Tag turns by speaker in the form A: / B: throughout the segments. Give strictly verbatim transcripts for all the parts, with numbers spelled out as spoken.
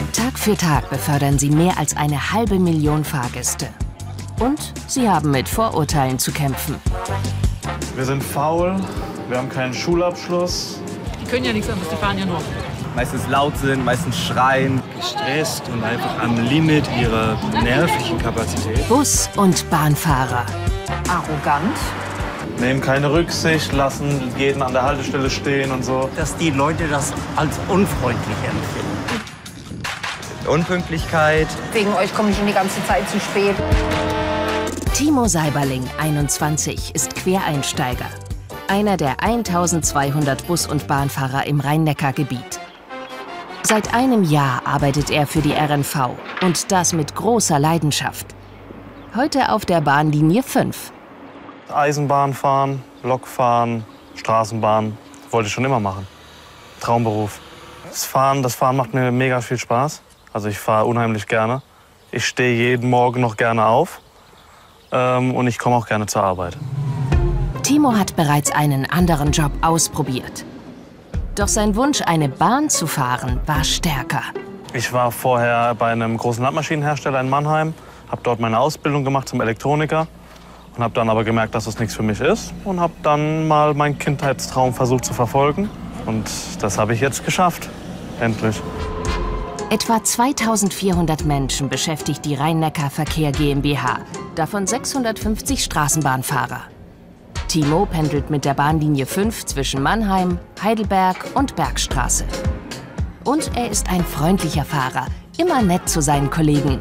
A: Tag für Tag befördern sie mehr als eine halbe Million Fahrgäste. Und sie haben mit Vorurteilen zu kämpfen.
B: Wir sind faul, wir haben keinen Schulabschluss.
C: Die können ja nichts anderes, die fahren ja nur.
D: Meistens laut sind, meistens schreien.
E: Gestresst und einfach am Limit ihrer nervlichen Kapazität.
A: Bus- und Bahnfahrer.
F: Arrogant.
B: Nehmen keine Rücksicht, lassen jeden an der Haltestelle stehen und so.
G: Dass die Leute das als unfreundlich empfinden.
D: Unpünktlichkeit.
F: Wegen euch komme ich in die ganze Zeit zu spät.
A: Timo Seiberling, einundzwanzig, ist Quereinsteiger. Einer der eintausendzweihundert Bus- und Bahnfahrer im Rhein-Neckar-Gebiet. Seit einem Jahr arbeitet er für die R N V und das mit großer Leidenschaft. Heute auf der Bahnlinie fünf.
B: Eisenbahn fahren, Lok fahren, Straßenbahn, wollte ich schon immer machen. Traumberuf. Das Fahren, das Fahren macht mir mega viel Spaß. Also ich fahre unheimlich gerne. Ich stehe jeden Morgen noch gerne auf ähm, und ich komme auch gerne zur Arbeit.
A: Timo hat bereits einen anderen Job ausprobiert. Doch sein Wunsch, eine Bahn zu fahren, war stärker.
B: Ich war vorher bei einem großen Landmaschinenhersteller in Mannheim, habe dort meine Ausbildung gemacht zum Elektroniker und habe dann aber gemerkt, dass das nichts für mich ist und habe dann mal meinen Kindheitstraum versucht zu verfolgen. Und das habe ich jetzt geschafft, endlich.
A: Etwa zweitausendvierhundert Menschen beschäftigt die Rhein-Neckar-Verkehr GmbH, davon sechshundertfünfzig Straßenbahnfahrer. Timo pendelt mit der Bahnlinie fünf zwischen Mannheim, Heidelberg und Bergstraße. Und er ist ein freundlicher Fahrer, immer nett zu seinen Kollegen.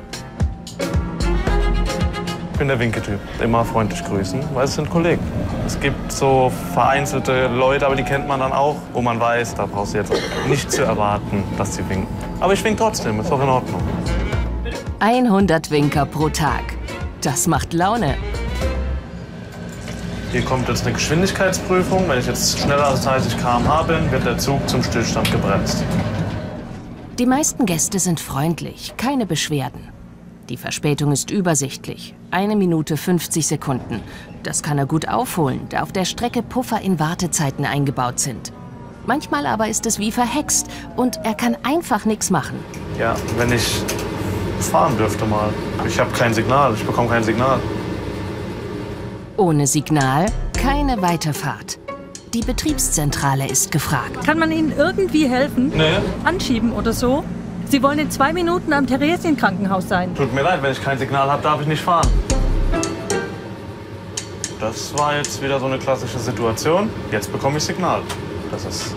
B: Ich bin der Winke-Typ, immer freundlich grüßen, weil es sind Kollegen. Es gibt so vereinzelte Leute, aber die kennt man dann auch, wo man weiß, da brauchst du jetzt nicht zu erwarten, dass sie winken. Aber ich wink trotzdem, ist doch in Ordnung.
A: hundert Winker pro Tag. Das macht Laune.
B: Hier kommt jetzt eine Geschwindigkeitsprüfung. Wenn ich jetzt schneller als dreißig Kilometer pro Stunde bin, wird der Zug zum Stillstand gebremst.
A: Die meisten Gäste sind freundlich, keine Beschwerden. Die Verspätung ist übersichtlich. Eine Minute fünfzig Sekunden. Das kann er gut aufholen, da auf der Strecke Puffer in Wartezeiten eingebaut sind. Manchmal aber ist es wie verhext und er kann einfach nichts machen.
B: Ja, wenn ich fahren dürfte mal. Ich habe kein Signal, ich bekomme kein Signal.
A: Ohne Signal keine Weiterfahrt. Die Betriebszentrale ist gefragt.
C: Kann man Ihnen irgendwie helfen?
B: Nee.
C: Anschieben oder so? Sie wollen in zwei Minuten am Theresienkrankenhaus sein.
B: Tut mir leid, wenn ich kein Signal habe, darf ich nicht fahren. Das war jetzt wieder so eine klassische Situation. Jetzt bekomme ich Signal. Das ist...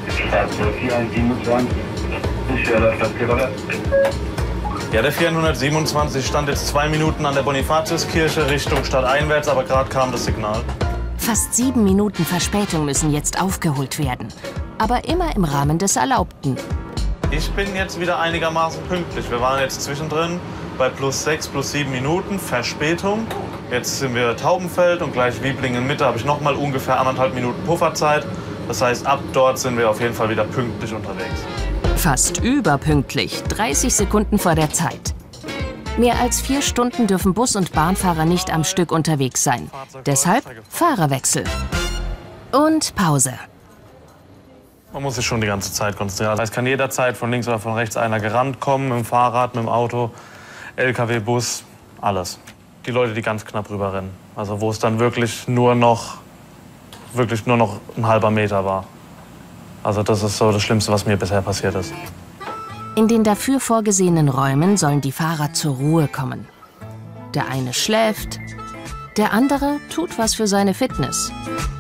B: Ja, der vierhundertsiebenundzwanzig stand jetzt zwei Minuten an der Bonifatiuskirche Richtung stadteinwärts, aber gerade kam das Signal.
A: Fast sieben Minuten Verspätung müssen jetzt aufgeholt werden. Aber immer im Rahmen des Erlaubten.
B: Ich bin jetzt wieder einigermaßen pünktlich. Wir waren jetzt zwischendrin bei plus sechs, plus sieben Minuten Verspätung. Jetzt sind wir Taubenfeld und gleich Wieblingen Mitte habe ich noch mal ungefähr anderthalb Minuten Pufferzeit. Das heißt, ab dort sind wir auf jeden Fall wieder pünktlich unterwegs.
A: Fast überpünktlich, dreißig Sekunden vor der Zeit. Mehr als vier Stunden dürfen Bus- und Bahnfahrer nicht am Stück unterwegs sein. Deshalb Fahrerwechsel. Und Pause.
B: Man muss sich schon die ganze Zeit konzentrieren. Es kann jederzeit von links oder von rechts einer gerannt kommen, mit dem Fahrrad, mit dem Auto, L K W, Bus, alles. Die Leute, die ganz knapp rüberrennen. Also wo es dann wirklich nur noch, wirklich nur noch ein halber Meter war. Also das ist so das Schlimmste, was mir bisher passiert ist.
A: In den dafür vorgesehenen Räumen sollen die Fahrer zur Ruhe kommen. Der eine schläft, der andere tut was für seine Fitness.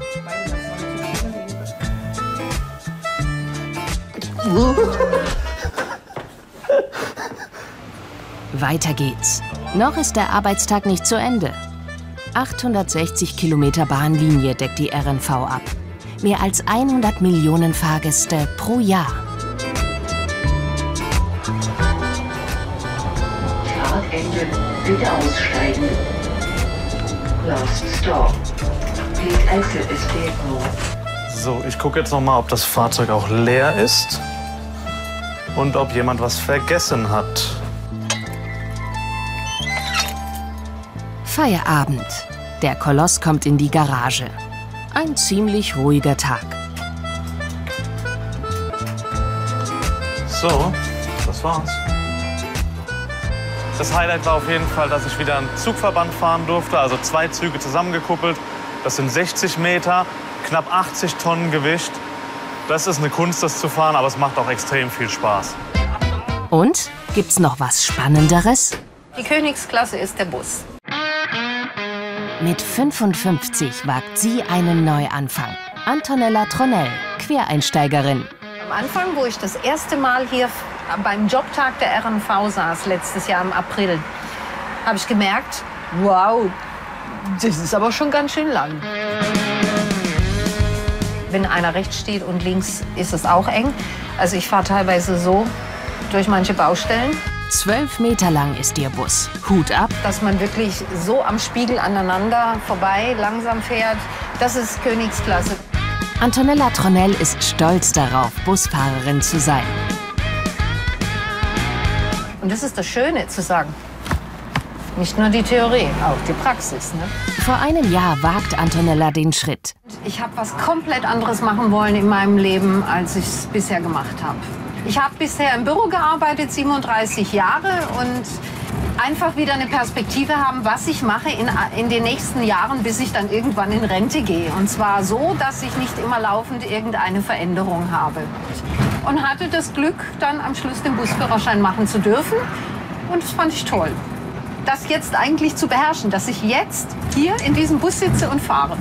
A: Weiter geht's. Noch ist der Arbeitstag nicht zu Ende. achthundertsechzig Kilometer Bahnlinie deckt die R N V ab. Mehr als hundert Millionen Fahrgäste pro Jahr.
H: Fahrtende, bitte aussteigen. Last stop. Please exit this vehicle.
B: So, ich gucke jetzt noch mal, ob das Fahrzeug auch leer ist und ob jemand was vergessen hat.
A: Feierabend. Der Koloss kommt in die Garage. Ein ziemlich ruhiger Tag.
B: So, das war's. Das Highlight war auf jeden Fall, dass ich wieder einen Zugverband fahren durfte, also zwei Züge zusammengekuppelt. Das sind sechzig Meter, knapp achtzig Tonnen Gewicht. Das ist eine Kunst, das zu fahren, aber es macht auch extrem viel Spaß.
A: Und gibt's noch was Spannenderes?
F: Die Königsklasse ist der Bus.
A: Mit fünfundfünfzig wagt sie einen Neuanfang. Antonella Tronell, Quereinsteigerin.
F: Am Anfang, wo ich das erste Mal hier beim Jobtag der R N V saß, letztes Jahr im April, habe ich gemerkt, wow, das ist aber schon ganz schön lang. Wenn einer rechts steht und links ist es auch eng. Also ich fahre teilweise so durch manche Baustellen.
A: Zwölf Meter lang ist ihr Bus. Hut ab.
F: Dass man wirklich so am Spiegel aneinander vorbei langsam fährt, das ist Königsklasse.
A: Antonella Tronell ist stolz darauf, Busfahrerin zu sein.
F: Und das ist das Schöne zu sagen. Nicht nur die Theorie, auch die Praxis. Ne?
A: Vor einem Jahr wagt Antonella den Schritt.
F: Ich habe was komplett anderes machen wollen in meinem Leben, als ich es bisher gemacht habe. Ich habe bisher im Büro gearbeitet, siebenunddreißig Jahre, und einfach wieder eine Perspektive haben, was ich mache in, in den nächsten Jahren, bis ich dann irgendwann in Rente gehe. Und zwar so, dass ich nicht immer laufend irgendeine Veränderung habe. Und hatte das Glück, dann am Schluss den Busführerschein machen zu dürfen. Und das fand ich toll. Das jetzt eigentlich zu beherrschen, dass ich jetzt hier in diesem Bus sitze und fahre.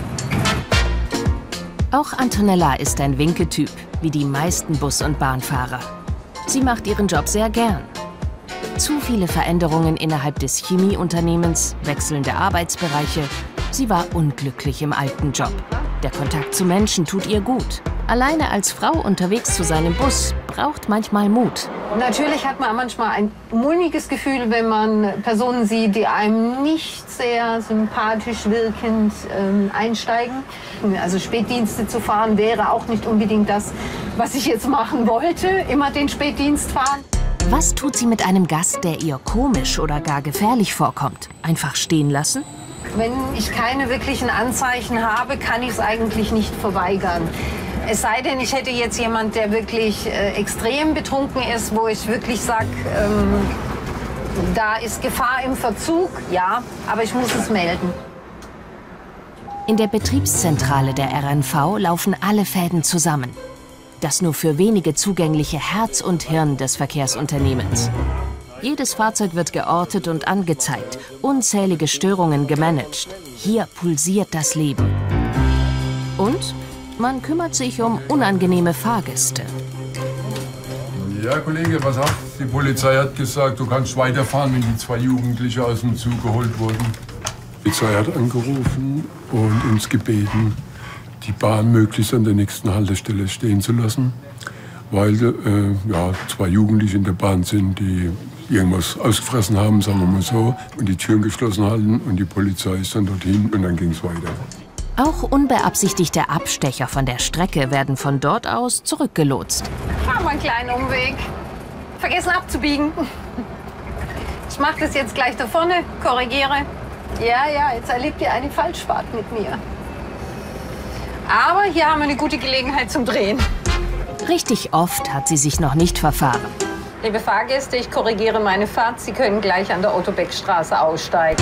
A: Auch Antonella ist ein Winketyp, wie die meisten Bus- und Bahnfahrer. Sie macht ihren Job sehr gern. Zu viele Veränderungen innerhalb des Chemieunternehmens, wechselnde Arbeitsbereiche. Sie war unglücklich im alten Job. Der Kontakt zu Menschen tut ihr gut. Alleine als Frau unterwegs zu seinem Bus braucht manchmal Mut.
F: Natürlich hat man manchmal ein mulmiges Gefühl, wenn man Personen sieht, die einem nicht sehr sympathisch wirkend ähm, einsteigen. Also Spätdienste zu fahren wäre auch nicht unbedingt das, was ich jetzt machen wollte, immer den Spätdienst fahren.
A: Was tut sie mit einem Gast, der ihr komisch oder gar gefährlich vorkommt? Einfach stehen lassen?
F: Wenn ich keine wirklichen Anzeichen habe, kann ich es eigentlich nicht verweigern. Es sei denn, ich hätte jetzt jemand, der wirklich äh, extrem betrunken ist, wo ich wirklich sage, ähm, da ist Gefahr im Verzug, ja, aber ich muss es melden.
A: In der Betriebszentrale der R N V laufen alle Fäden zusammen. Das nur für wenige zugängliche Herz und Hirn des Verkehrsunternehmens. Jedes Fahrzeug wird geortet und angezeigt, unzählige Störungen gemanagt. Hier pulsiert das Leben. Und man kümmert sich um unangenehme Fahrgäste.
I: Ja, Kollege, was hat? Die Polizei hat gesagt, du kannst weiterfahren, wenn die zwei Jugendliche aus dem Zug geholt wurden. Die Polizei hat angerufen und uns gebeten, die Bahn möglichst an der nächsten Haltestelle stehen zu lassen, weil äh, ja, zwei Jugendliche in der Bahn sind, die irgendwas ausgefressen haben, sagen wir mal so, und die Türen geschlossen halten, und die Polizei ist dann dorthin und dann ging es weiter.
A: Auch unbeabsichtigte Abstecher von der Strecke werden von dort aus zurückgelotst.
F: Fahren wir einen kleinen Umweg. Vergessen abzubiegen. Ich mache das jetzt gleich da vorne, korrigiere. Ja, ja, jetzt erlebt ihr eine Falschfahrt mit mir. Aber hier haben wir eine gute Gelegenheit zum Drehen.
A: Richtig oft hat sie sich noch nicht verfahren.
F: Liebe Fahrgäste, ich korrigiere meine Fahrt. Sie können gleich an der Otto-Beck-Straße aussteigen.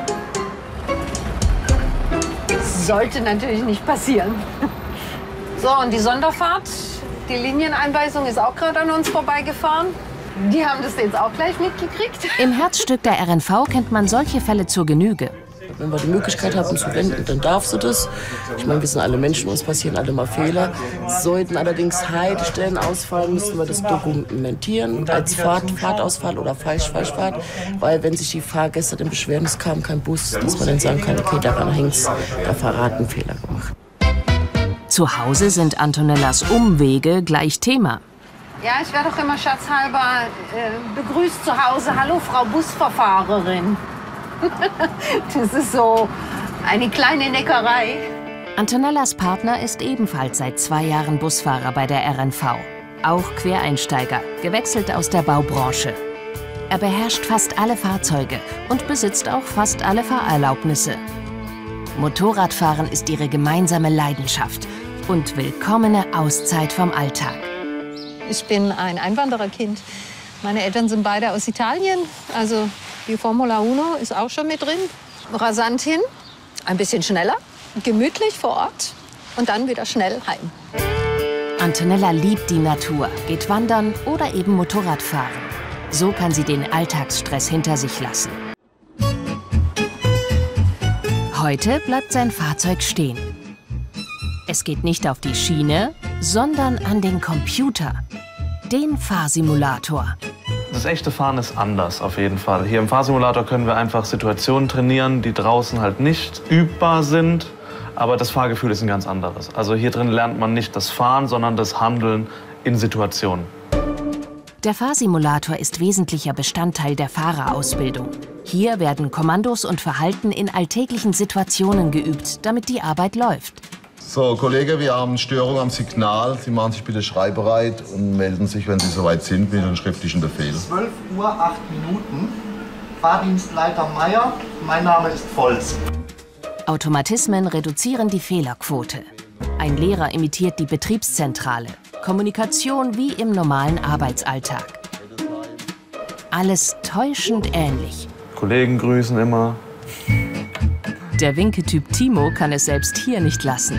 F: Sollte natürlich nicht passieren. So, und die Sonderfahrt, die Linieneinweisung ist auch gerade an uns vorbeigefahren. Die haben das jetzt auch gleich mitgekriegt.
A: Im Herzstück der R N V kennt man solche Fälle zur Genüge.
J: Wenn wir die Möglichkeit haben zu wenden, dann darfst du das. Ich meine, wir sind alle Menschen, uns passieren alle mal Fehler. Sollten allerdings Haltestellen ausfallen, müssen wir das dokumentieren als Fahrt, Fahrtausfall oder Falsch-Falschfahrt. Weil wenn sich die Fahrgäste dann beschweren, es kam kein Bus, dass man dann sagen kann, okay, daran hängt's, der Fahrer hat einen Fehler gemacht.
A: Zu Hause sind Antonellas Umwege gleich Thema.
F: Ja, ich werde doch immer scherzhalber äh, begrüßt zu Hause. Hallo, Frau Busverfahrerin. Das ist so eine kleine Neckerei.
A: Antonellas Partner ist ebenfalls seit zwei Jahren Busfahrer bei der R N V. Auch Quereinsteiger, gewechselt aus der Baubranche. Er beherrscht fast alle Fahrzeuge und besitzt auch fast alle Fahrerlaubnisse. Motorradfahren ist ihre gemeinsame Leidenschaft und willkommene Auszeit vom Alltag.
F: Ich bin ein Einwandererkind. Meine Eltern sind beide aus Italien, also Die Formula Uno ist auch schon mit drin. Rasant hin, ein bisschen schneller, gemütlich vor Ort und dann wieder schnell heim.
A: Antonella liebt die Natur, geht wandern oder eben Motorrad fahren. So kann sie den Alltagsstress hinter sich lassen. Heute bleibt sein Fahrzeug stehen. Es geht nicht auf die Schiene, sondern an den Computer, den Fahrsimulator.
B: Das echte Fahren ist anders, auf jeden Fall. Hier im Fahrsimulator können wir einfach Situationen trainieren, die draußen halt nicht übbar sind. Aber das Fahrgefühl ist ein ganz anderes. Also hier drin lernt man nicht das Fahren, sondern das Handeln in Situationen.
A: Der Fahrsimulator ist wesentlicher Bestandteil der Fahrerausbildung. Hier werden Kommandos und Verhalten in alltäglichen Situationen geübt, damit die Arbeit läuft.
K: So, Kollege, wir haben Störung am Signal. Sie machen sich bitte schreibbereit und melden sich, wenn Sie soweit sind, mit einem schriftlichen Befehl.
L: zwölf Uhr acht Minuten. Fahrdienstleiter Meier. Mein Name ist Volz.
A: Automatismen reduzieren die Fehlerquote. Ein Lehrer imitiert die Betriebszentrale. Kommunikation wie im normalen Arbeitsalltag. Alles täuschend ähnlich.
B: Kollegen grüßen immer.
A: Der Winketyp Timo kann es selbst hier nicht lassen.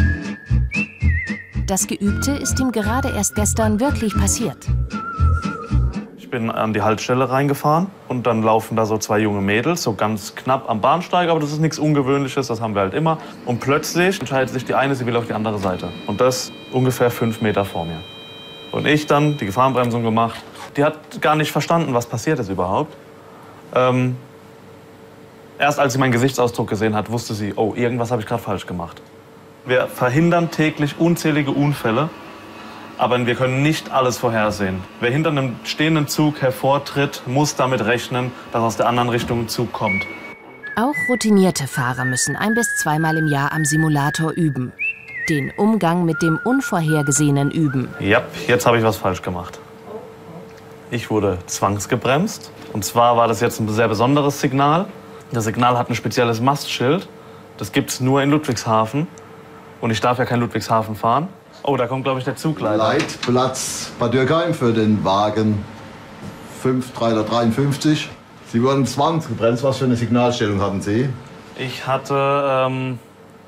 A: Das Geübte ist ihm gerade erst gestern wirklich passiert.
B: Ich bin an die Haltestelle reingefahren und dann laufen da so zwei junge Mädels, so ganz knapp am Bahnsteig, aber das ist nichts Ungewöhnliches, das haben wir halt immer. Und plötzlich entscheidet sich die eine, sie will auf die andere Seite. Und das ungefähr fünf Meter vor mir. Und ich dann die Gefahrenbremsung gemacht. Die hat gar nicht verstanden, was passiert ist überhaupt. Ähm, erst als sie meinen Gesichtsausdruck gesehen hat, wusste sie, oh, irgendwas habe ich gerade falsch gemacht. Wir verhindern täglich unzählige Unfälle. Aber wir können nicht alles vorhersehen. Wer hinter einem stehenden Zug hervortritt, muss damit rechnen, dass aus der anderen Richtung ein Zug kommt.
A: Auch routinierte Fahrer müssen ein- bis zweimal im Jahr am Simulator üben. Den Umgang mit dem Unvorhergesehenen üben.
B: Ja, jetzt habe ich was falsch gemacht. Ich wurde zwangsgebremst. Und zwar war das jetzt ein sehr besonderes Signal. Das Signal hat ein spezielles Mastschild. Das gibt es nur in Ludwigshafen. Und ich darf ja kein Ludwigshafen fahren. Oh, da kommt, glaube ich, der Zug leider.
K: Leitplatz Bad Dürkheim für den Wagen fünf dreihundertdreiundfünfzig. Sie wurden zwangsgebremst. Was für eine Signalstellung hatten Sie?
B: Ich hatte ähm,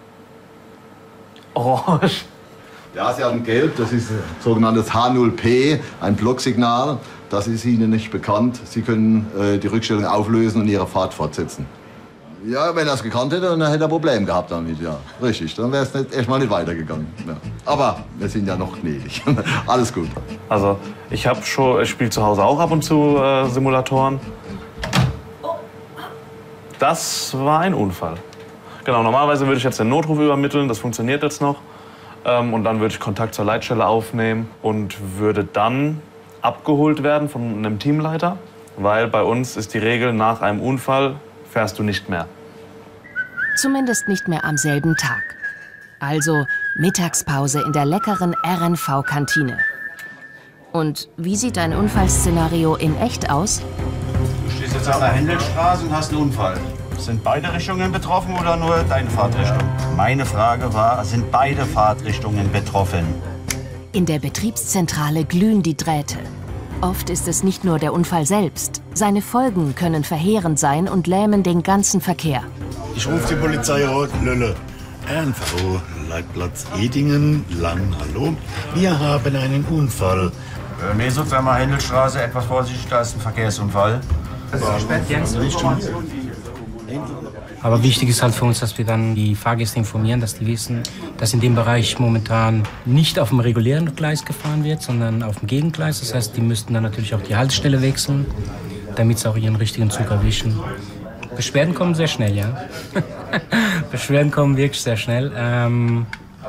B: orange.
K: Ja, Sie hatten gelb. Das ist sogenanntes H null P, ein Blocksignal. Das ist Ihnen nicht bekannt. Sie können äh, die Rückstellung auflösen und Ihre Fahrt fortsetzen. Ja, wenn er es gekannt hätte, dann hätte er ein Problem gehabt damit, ja. Richtig, dann wäre es nicht, erstmal nicht weitergegangen. Ja. Aber wir sind ja noch gnädig. Alles gut.
B: Also, ich habe schon, ich spiele zu Hause auch ab und zu äh, Simulatoren. Das war ein Unfall. Genau, normalerweise würde ich jetzt den Notruf übermitteln, das funktioniert jetzt noch. Ähm, und dann würde ich Kontakt zur Leitstelle aufnehmen und würde dann abgeholt werden von einem Teamleiter. Weil bei uns ist die Regel, nach einem Unfall fährst du nicht mehr.
A: Zumindest nicht mehr am selben Tag. Also Mittagspause in der leckeren R N V-Kantine. Und wie sieht ein Unfallszenario in echt aus?
M: Du stehst jetzt an der Händelstraße und hast einen Unfall. Sind beide Richtungen betroffen oder nur deine Fahrtrichtung? Meine Frage war, sind beide Fahrtrichtungen betroffen?
A: In der Betriebszentrale glühen die Drähte. Oft ist es nicht nur der Unfall selbst. Seine Folgen können verheerend sein und lähmen den ganzen Verkehr.
N: Ich rufe die Polizei aus, Lölle. R N V, Leitplatz Edingen, Lang, hallo. Wir haben einen Unfall.
M: Äh, mir sagt einmal Händelstraße, etwas vorsichtig, da ist ein Verkehrsunfall. Das ist gesperrt, Jens.
O: Aber wichtig ist halt für uns, dass wir dann die Fahrgäste informieren, dass die wissen, dass in dem Bereich momentan nicht auf dem regulären Gleis gefahren wird, sondern auf dem Gegengleis. Das heißt, die müssten dann natürlich auch die Haltestelle wechseln, damit sie auch ihren richtigen Zug erwischen. Beschwerden kommen sehr schnell, ja. Beschwerden kommen wirklich sehr schnell. Ähm,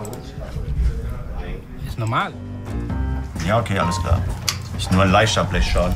O: ist normal.
M: Ja, okay, alles klar. Ist nur ein leichter Blechschaden.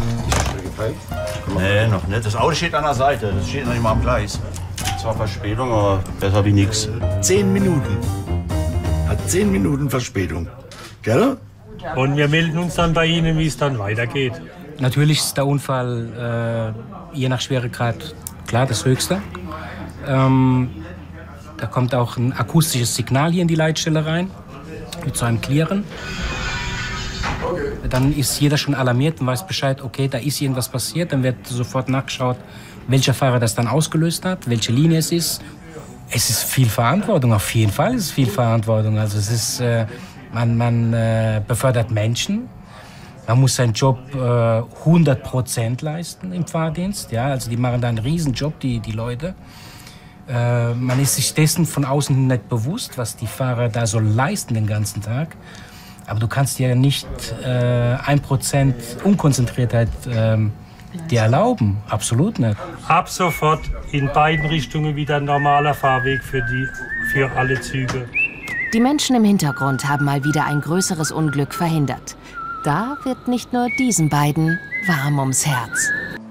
M: Nee, noch nicht. Das Auto steht an der Seite. Das steht noch nicht mal am Gleis. Zwar Verspätung, aber besser wie nichts.
N: Zehn Minuten. Hat zehn Minuten Verspätung. Gell?
P: Und wir melden uns dann bei Ihnen, wie es dann weitergeht.
O: Natürlich ist der Unfall äh, je nach Schweregrad klar das Höchste. Ähm, da kommt auch ein akustisches Signal hier in die Leitstelle rein, mit so einem Clearen.
I: Okay.
O: dann ist jeder schon alarmiert und weiß Bescheid, okay, da ist irgendwas passiert. Dann wird sofort nachgeschaut, welcher Fahrer das dann ausgelöst hat, welche Linie es ist. Es ist viel Verantwortung, auf jeden Fall ist es viel Verantwortung. Also es ist, äh, man, man äh, befördert Menschen. Man muss seinen Job äh, hundert Prozent leisten im Fahrdienst. Ja? Also die machen da einen Riesenjob, die, die Leute. Äh, man ist sich dessen von außen nicht bewusst, was die Fahrer da so leisten den ganzen Tag. Aber du kannst dir nicht äh, ein Prozent Unkonzentriertheit äh, dir erlauben. Absolut nicht.
P: Ab sofort in beiden Richtungen wieder ein normaler Fahrweg für, die, für alle Züge.
A: Die Menschen im Hintergrund haben mal wieder ein größeres Unglück verhindert. Da wird nicht nur diesen beiden warm ums Herz.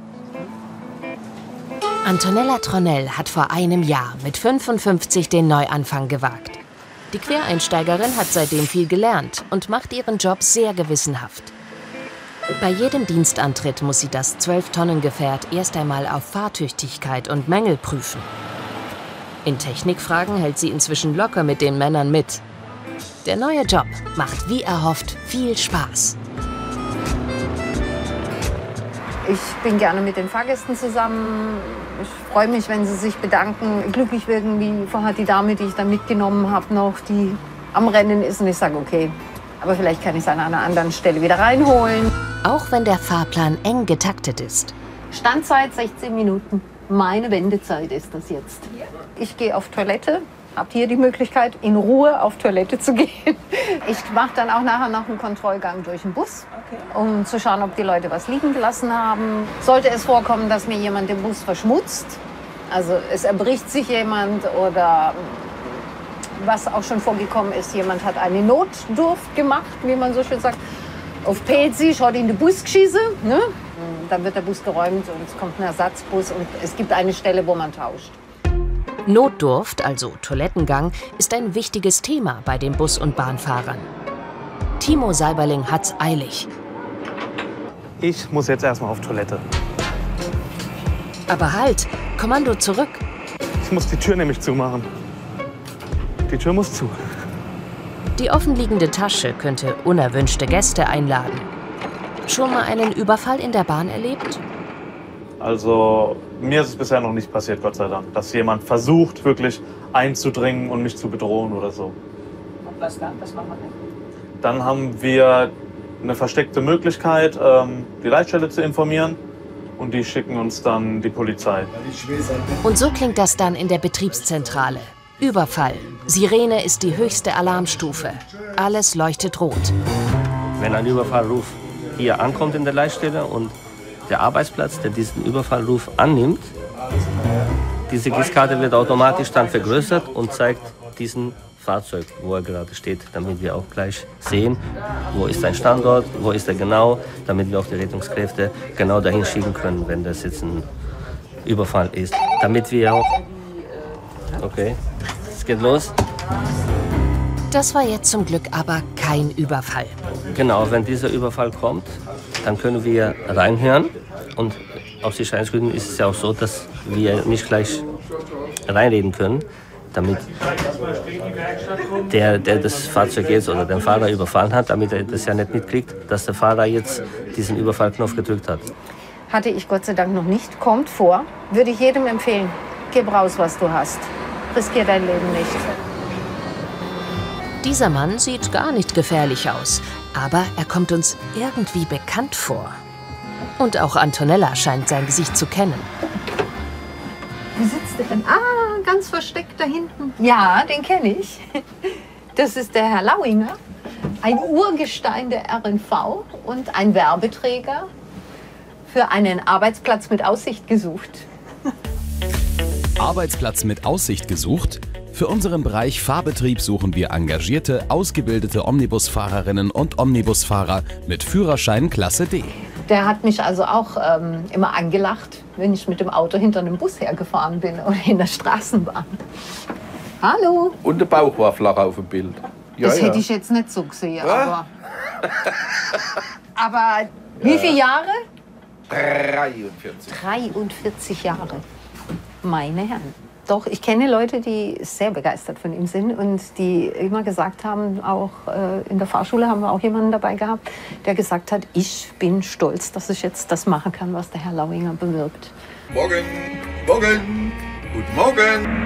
A: Antonella Tronell hat vor einem Jahr mit fünfundfünfzig den Neuanfang gewagt. Die Quereinsteigerin hat seitdem viel gelernt und macht ihren Job sehr gewissenhaft. Bei jedem Dienstantritt muss sie das zwölf-Tonnen-Gefährt erst einmal auf Fahrtüchtigkeit und Mängel prüfen. In Technikfragen hält sie inzwischen locker mit den Männern mit. Der neue Job macht, wie erhofft, viel Spaß.
F: Ich bin gerne mit den Fahrgästen zusammen. Ich freue mich, wenn sie sich bedanken, glücklich wirken, wie vorher die Dame, die ich dann mitgenommen habe, noch, die am Rennen ist. Und ich sage, okay, aber vielleicht kann ich es an einer anderen Stelle wieder reinholen.
A: Auch wenn der Fahrplan eng getaktet ist.
F: Standzeit sechzehn Minuten. Meine Wendezeit ist das jetzt. Ich gehe auf Toilette, habe hier die Möglichkeit, in Ruhe auf Toilette zu gehen. Ich mache dann auch nachher noch einen Kontrollgang durch den Bus, um zu schauen, ob die Leute was liegen gelassen haben. Sollte es vorkommen, dass mir jemand den Bus verschmutzt, also es erbricht sich jemand oder was auch schon vorgekommen ist, jemand hat eine Notdurft gemacht, wie man so schön sagt, auf Pelzi, schaut in den Bus geschissen, ne? Dann wird der Bus geräumt und es kommt ein Ersatzbus und es gibt eine Stelle, wo man tauscht.
A: Notdurft, also Toilettengang, ist ein wichtiges Thema bei den Bus- und Bahnfahrern. Timo Seiberling hat's eilig.
B: Ich muss jetzt erstmal auf Toilette.
A: Aber halt, Kommando zurück.
B: Ich muss die Tür nämlich zumachen. Die Tür muss zu.
A: Die offenliegende Tasche könnte unerwünschte Gäste einladen. Schon mal einen Überfall in der Bahn erlebt?
B: Also, mir ist es bisher noch nicht passiert, Gott sei Dank, dass jemand versucht, wirklich einzudringen und mich zu bedrohen oder so.
C: Und was dann? Was machen wir denn?
B: Dann haben wir eine versteckte Möglichkeit, ähm, die Leitstelle zu informieren und die schicken uns dann die Polizei.
A: Und so klingt das dann in der Betriebszentrale. Überfall. Sirene ist die höchste Alarmstufe. Alles leuchtet rot.
Q: Wenn ein Überfallruf hier ankommt in der Leitstelle und der Arbeitsplatz, der diesen Überfallruf annimmt, diese Gießkarte wird automatisch dann vergrößert und zeigt diesen Fahrzeug, wo er gerade steht, damit wir auch gleich sehen, wo ist sein Standort, wo ist er genau, damit wir auch die Rettungskräfte genau dahin schicken können, wenn das jetzt ein Überfall ist. Damit wir auch... Okay, es geht los.
A: Das war jetzt zum Glück aber kein Überfall.
Q: Genau, wenn dieser Überfall kommt, dann können wir reinhören. Und aus Sicherheitsgründen ist es ja auch so, dass wir nicht gleich reinreden können, damit der, der das Fahrzeug jetzt oder den Fahrer überfallen hat, damit er das ja nicht mitkriegt, dass der Fahrer jetzt diesen Überfallknopf gedrückt hat.
F: Hatte ich Gott sei Dank noch nicht, kommt vor, würde ich jedem empfehlen, gib raus, was du hast. Riskier dein Leben nicht.
A: Dieser Mann sieht gar nicht gefährlich aus, aber er kommt uns irgendwie bekannt vor. Und auch Antonella scheint sein Gesicht zu kennen.
F: Wie sitzt der denn? Ah, ganz versteckt da hinten. Ja, den kenne ich. Das ist der Herr Lauinger, ein Urgestein der R N V und ein Werbeträger für einen Arbeitsplatz mit Aussicht gesucht.
R: Arbeitsplatz mit Aussicht gesucht? Für unseren Bereich Fahrbetrieb suchen wir engagierte, ausgebildete Omnibusfahrerinnen und Omnibusfahrer mit Führerschein Klasse D.
F: Der hat mich also auch ähm, immer angelacht, wenn ich mit dem Auto hinter einem Bus hergefahren bin oder in der Straßenbahn. Hallo.
S: Und der Bauch war flach auf dem Bild. Ja,
F: das
S: ja.
F: hätte ich jetzt nicht so gesehen, aber... aber wie viele Jahre?
S: dreiundvierzig.
F: dreiundvierzig Jahre. Meine Herren. Doch, ich kenne Leute, die sehr begeistert von ihm sind und die immer gesagt haben, auch äh, in der Fahrschule haben wir auch jemanden dabei gehabt, der gesagt hat, ich bin stolz, dass ich jetzt das machen kann, was der Herr Lauinger bewirkt.
T: Morgen, morgen, guten Morgen.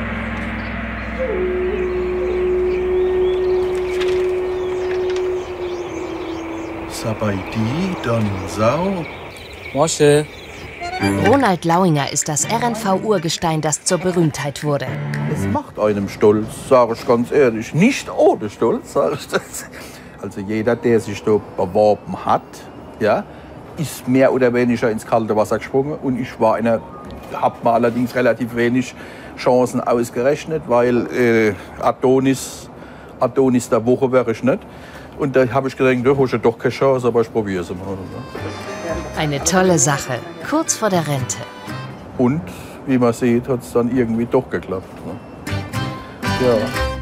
N: Sabaidi, Don Sau.
S: Mosche.
A: Ronald Lauinger ist das R N V-Urgestein, das zur Berühmtheit wurde.
S: Es macht einem stolz, sage ich ganz ehrlich. Nicht ohne Stolz, sage ich das. Also jeder, der sich da beworben hat, ja, ist mehr oder weniger ins kalte Wasser gesprungen. Und ich war einer, habe mir allerdings relativ wenig Chancen ausgerechnet, weil äh, Adonis, Adonis der Woche wäre ich nicht. Und da habe ich gedacht, da habe ich doch keine Chance, aber ich probiere es mal.
A: Eine tolle Sache, kurz vor der Rente.
S: Und wie man sieht, hat es dann irgendwie doch geklappt. Ne? Ja.